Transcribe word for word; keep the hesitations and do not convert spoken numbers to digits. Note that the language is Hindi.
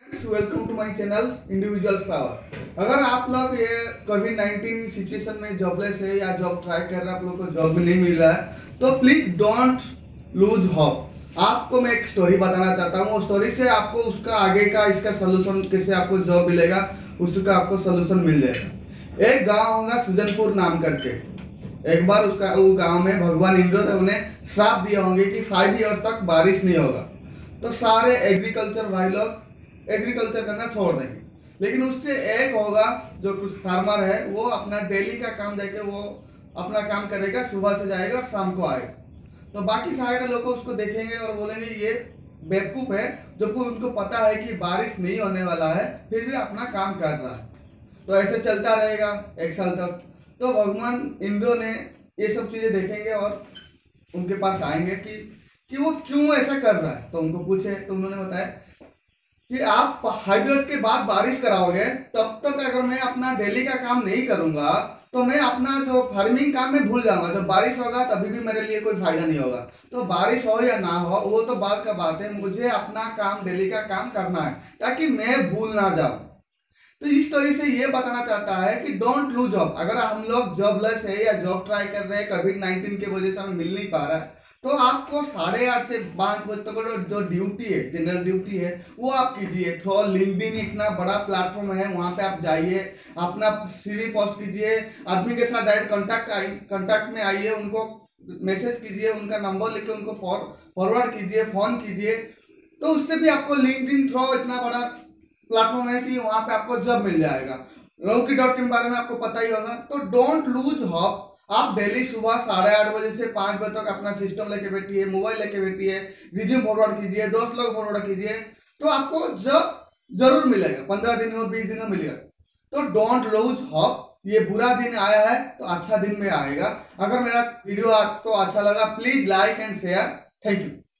Welcome to my channel individuals power. अगर आप लोग ये कोविड नाइन्टीन सिचुएशन में जॉबलेस है या जॉब ट्राई कर रहे हैं, आप लोग को जॉब नहीं मिल रहा है, तो प्लीज डोंट लूज होप। आपको मैं एक स्टोरी बताना चाहता हूँ। उस स्टोरी से आपको उसका आगे का इसका सोल्यूशन कैसे आपको जॉब मिलेगा उसका आपको सोल्यूशन मिल जाएगा। एक गांव होगा सुजनपुर नाम करके। एक बार उसका वो गांव में भगवान इंद्र ने उन्हें श्राप दिए होंगे कि फाइव इयर्स तक बारिश नहीं होगा, तो सारे एग्रीकल्चर भाई लोग एग्रीकल्चर करना छोड़ देंगे। लेकिन उससे एक होगा जो कुछ फार्मर है, वो अपना डेली का काम देके वो अपना काम करेगा, सुबह से जाएगा और शाम को आएगा। तो बाकी सारे लोग उसको देखेंगे और बोलेंगे ये बेवकूफ है, जबकि उनको पता है कि बारिश नहीं होने वाला है, फिर भी अपना काम कर रहा है। तो ऐसे चलता रहेगा एक साल तक। तो भगवान इंद्र ने ये सब चीजें देखेंगे और उनके पास आएंगे कि कि वो क्यों ऐसा कर रहा है। तो उनको पूछे तो उन्होंने बताया कि आप फाइव इयर्स के बाद बारिश कराओगे, तब तक अगर मैं अपना डेली का काम नहीं करूंगा तो मैं अपना जो फार्मिंग काम में भूल जाऊंगा। जब बारिश होगा तभी भी मेरे लिए कोई फायदा नहीं होगा। तो बारिश हो या ना हो वो तो बात का बात है, मुझे अपना काम डेली का काम करना है ताकि मैं भूल ना जाऊं। तो इस स्टोरी से ये बताना चाहता है कि डोंट लूज जॉब। अगर हम लोग जॉबलेस है या जॉब ट्राई कर रहे हैं, कोविड नाइन्टीन की वजह से हमें मिल नहीं पा रहा है, तो आपको साढ़े आठ से पाँच बजे तक जो ड्यूटी है, जनरल ड्यूटी है, वो आप कीजिए। थ्रू लिंक्डइन इतना बड़ा प्लेटफॉर्म है, वहां पे आप जाइए, अपना सीवी पोस्ट कीजिए, आदमी के साथ डायरेक्ट कांटेक्ट आई कांटेक्ट में आइए, उनको मैसेज कीजिए, उनका नंबर लेके उनको फॉरवर्ड कीजिए, फोन कीजिए। तो उससे भी आपको लिंक्डइन थ्रू इतना बड़ा प्लेटफॉर्म है कि वहां पे आपको जॉब मिल जाएगा। रोकी डॉट के बारे में आपको पता ही होगा। तो डोंट लूज होप। आप डेली सुबह साढ़े आठ बजे से पांच बजे तक अपना सिस्टम लेके बैठिए, मोबाइल लेके बैठिए, रिज्यूम फॉरवर्ड कीजिए, दोस्त लोग फॉरवर्ड कीजिए, तो आपको जॉब जरूर मिलेगा। पंद्रह दिन में बीस दिन में मिलेगा। तो डोंट लूज होप। ये बुरा दिन आया है तो अच्छा दिन में आएगा। अगर मेरा वीडियो आपको अच्छा लगा, please like and share. Thank you.